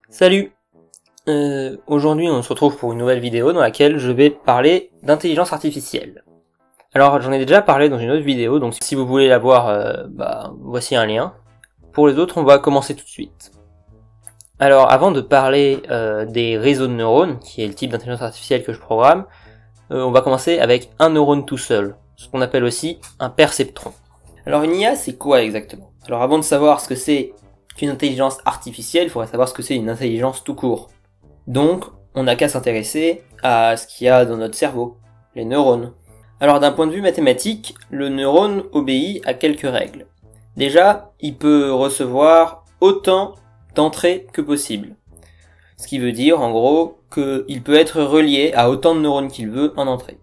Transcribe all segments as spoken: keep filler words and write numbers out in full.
Salut. euh, Aujourd'hui on se retrouve pour une nouvelle vidéo dans laquelle je vais parler d'intelligence artificielle. Alors j'en ai déjà parlé dans une autre vidéo, donc si vous voulez la voir, euh, bah, voici un lien. Pour les autres on va commencer tout de suite. Alors avant de parler euh, des réseaux de neurones, qui est le type d'intelligence artificielle que je programme, euh, on va commencer avec un neurone tout seul, ce qu'on appelle aussi un perceptron. Alors une I A c'est quoi exactement? Alors avant de savoir ce que c'est qu'une intelligence artificielle, il faudrait savoir ce que c'est une intelligence tout court. Donc, on n'a qu'à s'intéresser à ce qu'il y a dans notre cerveau, les neurones. Alors d'un point de vue mathématique, le neurone obéit à quelques règles. Déjà, il peut recevoir autant d'entrées que possible. Ce qui veut dire, en gros, qu'il peut être relié à autant de neurones qu'il veut en entrée.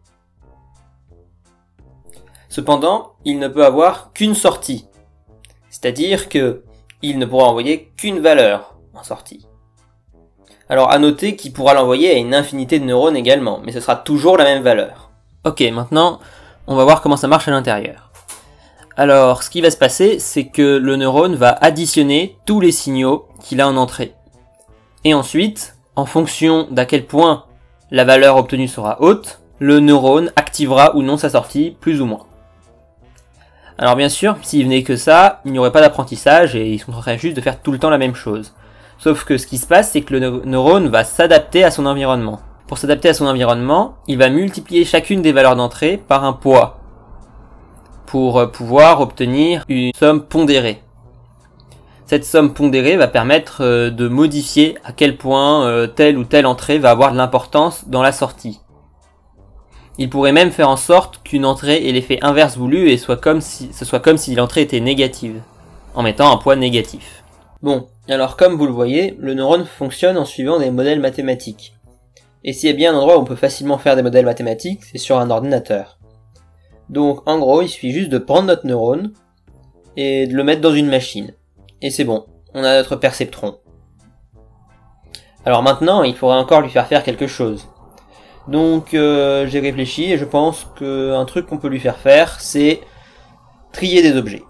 Cependant, il ne peut avoir qu'une sortie. C'est-à-dire que il ne pourra envoyer qu'une valeur en sortie. Alors à noter qu'il pourra l'envoyer à une infinité de neurones également, mais ce sera toujours la même valeur. Ok, maintenant on va voir comment ça marche à l'intérieur. Alors ce qui va se passer, c'est que le neurone va additionner tous les signaux qu'il a en entrée. Et ensuite, en fonction d'à quel point la valeur obtenue sera haute, le neurone activera ou non sa sortie, plus ou moins. Alors bien sûr, s'il venait que ça, il n'y aurait pas d'apprentissage et ils sont en train juste de faire tout le temps la même chose. Sauf que ce qui se passe, c'est que le neurone va s'adapter à son environnement. Pour s'adapter à son environnement, il va multiplier chacune des valeurs d'entrée par un poids, pour pouvoir obtenir une somme pondérée. Cette somme pondérée va permettre de modifier à quel point telle ou telle entrée va avoir de l'importance dans la sortie. Il pourrait même faire en sorte qu'une entrée ait l'effet inverse voulu et soit comme si, ce soit comme si l'entrée était négative, en mettant un poids négatif. Bon, alors comme vous le voyez, le neurone fonctionne en suivant des modèles mathématiques. Et s'il y a bien un endroit où on peut facilement faire des modèles mathématiques, c'est sur un ordinateur. Donc en gros, il suffit juste de prendre notre neurone et de le mettre dans une machine. Et c'est bon, on a notre perceptron. Alors maintenant, il faudrait encore lui faire faire quelque chose. Donc euh, j'ai réfléchi et je pense qu'un truc qu'on peut lui faire faire, c'est trier des objets.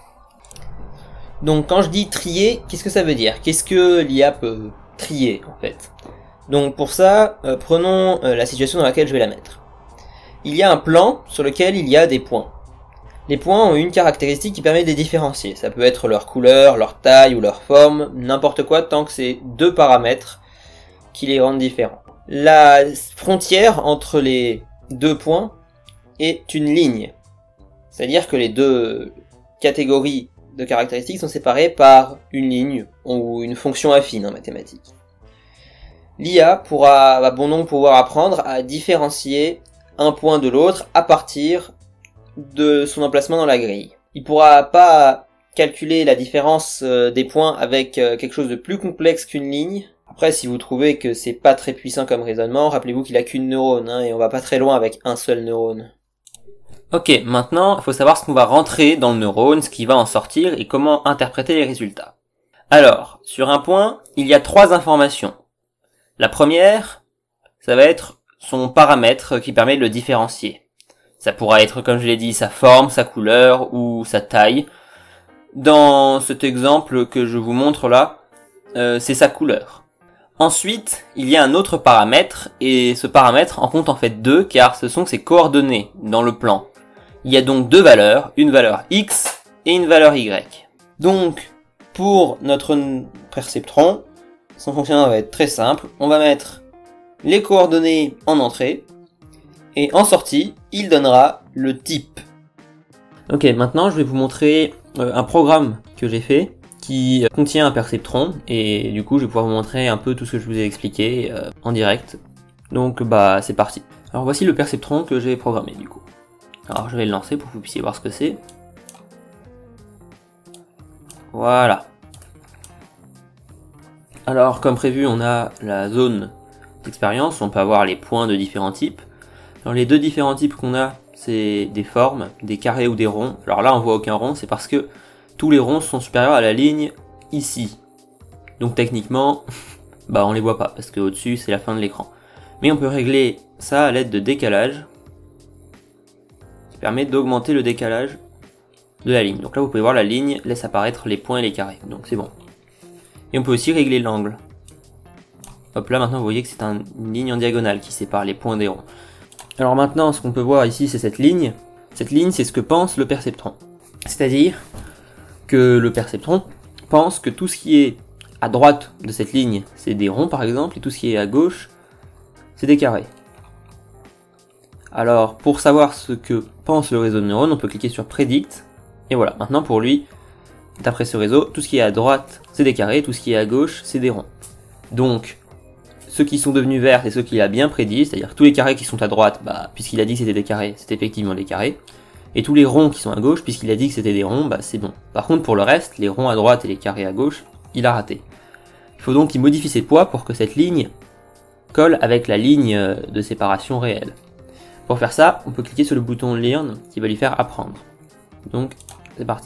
Donc quand je dis trier, qu'est-ce que ça veut dire? Qu'est-ce que l'I A peut trier en fait? Donc pour ça, euh, prenons euh, la situation dans laquelle je vais la mettre. Il y a un plan sur lequel il y a des points. Les points ont une caractéristique qui permet de les différencier. Ça peut être leur couleur, leur taille ou leur forme, n'importe quoi tant que c'est deux paramètres qui les rendent différents. La frontière entre les deux points est une ligne. C'est-à-dire que les deux catégories de caractéristiques sont séparées par une ligne ou une fonction affine en mathématiques. L'I A pourra, va bon nombre pouvoir apprendre à différencier un point de l'autre à partir de son emplacement dans la grille. Il pourra pas calculer la différence des points avec quelque chose de plus complexe qu'une ligne. Après, si vous trouvez que c'est pas très puissant comme raisonnement, rappelez-vous qu'il a qu'une neurone, hein, et on va pas très loin avec un seul neurone. Ok, maintenant, il faut savoir ce qu'on va rentrer dans le neurone, ce qui va en sortir, et comment interpréter les résultats. Alors, sur un point, il y a trois informations. La première, ça va être son paramètre qui permet de le différencier. Ça pourra être, comme je l'ai dit, sa forme, sa couleur, ou sa taille. Dans cet exemple que je vous montre là, euh, c'est sa couleur. Ensuite, il y a un autre paramètre, et ce paramètre en compte en fait deux, car ce sont ses coordonnées dans le plan. Il y a donc deux valeurs, une valeur X et une valeur Y. Donc, pour notre perceptron, son fonctionnement va être très simple. On va mettre les coordonnées en entrée, et en sortie, il donnera le type. Ok, maintenant je vais vous montrer euh, un programme que j'ai fait, qui contient un perceptron, et du coup je vais pouvoir vous montrer un peu tout ce que je vous ai expliqué euh, en direct. Donc bah c'est parti. Alors voici le perceptron que j'ai programmé du coup. Alors je vais le lancer pour que vous puissiez voir ce que c'est. Voilà. Alors comme prévu, on a la zone d'expérience, on peut avoir les points de différents types. Alors les deux différents types qu'on a, c'est des formes, des carrés ou des ronds. Alors là on voit aucun rond, c'est parce que tous les ronds sont supérieurs à la ligne ici. Donc techniquement, bah on les voit pas, parce que au-dessus c'est la fin de l'écran. Mais on peut régler ça à l'aide de décalage, qui permet d'augmenter le décalage de la ligne. Donc là vous pouvez voir la ligne laisse apparaître les points et les carrés, donc c'est bon. Et on peut aussi régler l'angle. Hop là, maintenant vous voyez que c'est un, une ligne en diagonale qui sépare les points des ronds. Alors maintenant, ce qu'on peut voir ici, c'est cette ligne. Cette ligne, c'est ce que pense le perceptron. C'est-à-dire que le perceptron pense que tout ce qui est à droite de cette ligne, c'est des ronds par exemple, et tout ce qui est à gauche, c'est des carrés. Alors, pour savoir ce que pense le réseau de neurones, on peut cliquer sur Predict, et voilà, maintenant pour lui, d'après ce réseau, tout ce qui est à droite, c'est des carrés, tout ce qui est à gauche, c'est des ronds. Donc, ceux qui sont devenus verts, c'est ceux qu'il a bien prédit, c'est-à-dire tous les carrés qui sont à droite, bah, puisqu'il a dit que c'était des carrés, c'est effectivement des carrés. Et tous les ronds qui sont à gauche, puisqu'il a dit que c'était des ronds, bah c'est bon. Par contre, pour le reste, les ronds à droite et les carrés à gauche, il a raté. Il faut donc qu'il modifie ses poids pour que cette ligne colle avec la ligne de séparation réelle. Pour faire ça, on peut cliquer sur le bouton Learn qui va lui faire apprendre. Donc, c'est parti.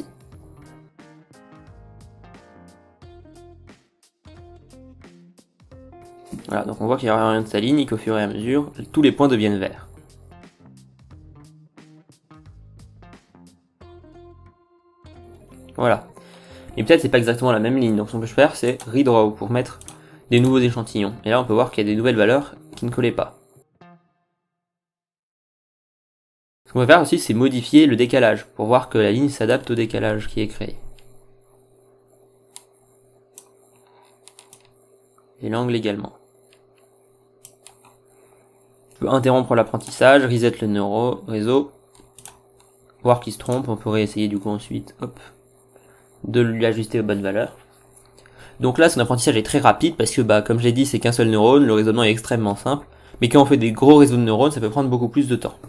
Voilà, donc on voit qu'il réoriente sa ligne et qu'au fur et à mesure, tous les points deviennent verts. Voilà. Et peut-être c'est pas exactement la même ligne, donc ce qu'on peut faire c'est redraw pour mettre des nouveaux échantillons. Et là on peut voir qu'il y a des nouvelles valeurs qui ne collaient pas. Ce qu'on peut faire aussi c'est modifier le décalage, pour voir que la ligne s'adapte au décalage qui est créé. Et l'angle également. On peut interrompre l'apprentissage, reset le neuro, réseau, voir qu'il se trompe, on pourrait essayer du coup ensuite, hop, de lui ajuster aux bonnes valeurs. Donc là son apprentissage est très rapide parce que bah comme je l'ai dit c'est qu'un seul neurone, le raisonnement est extrêmement simple, mais quand on fait des gros réseaux de neurones ça peut prendre beaucoup plus de temps.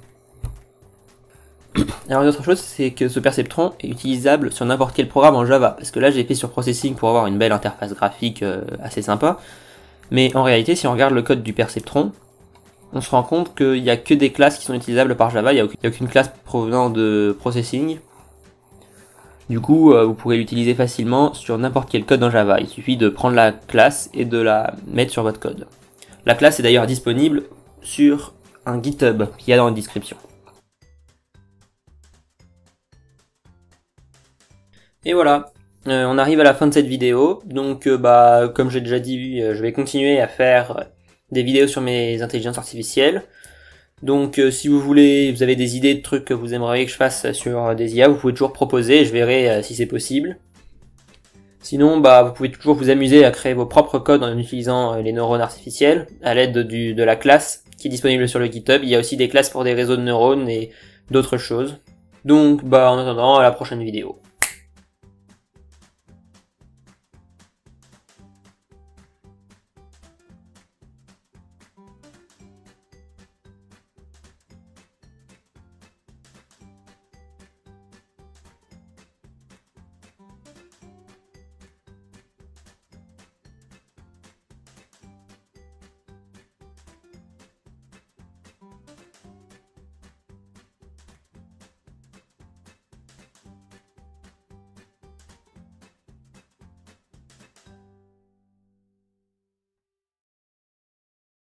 Alors une autre chose c'est que ce perceptron est utilisable sur n'importe quel programme en Java, parce que là j'ai fait sur Processing pour avoir une belle interface graphique euh, assez sympa, mais en réalité si on regarde le code du perceptron, on se rend compte qu'il n'y a que des classes qui sont utilisables par Java, il n'y a aucune, il y a aucune classe provenant de Processing. Du coup, euh, vous pourrez l'utiliser facilement sur n'importe quel code en Java. Il suffit de prendre la classe et de la mettre sur votre code. La classe est d'ailleurs disponible sur un GitHub qu'il y a dans la description. Et voilà, euh, on arrive à la fin de cette vidéo. Donc, euh, bah, comme j'ai déjà dit, euh, je vais continuer à faire des vidéos sur mes intelligences artificielles. Donc euh, si vous voulez, vous avez des idées de trucs que vous aimeriez que je fasse sur euh, des I A, vous pouvez toujours proposer et je verrai euh, si c'est possible. Sinon, bah vous pouvez toujours vous amuser à créer vos propres codes en utilisant euh, les neurones artificiels à l'aide du de la classe qui est disponible sur le GitHub. Il y a aussi des classes pour des réseaux de neurones et d'autres choses. Donc bah en attendant, à la prochaine vidéo.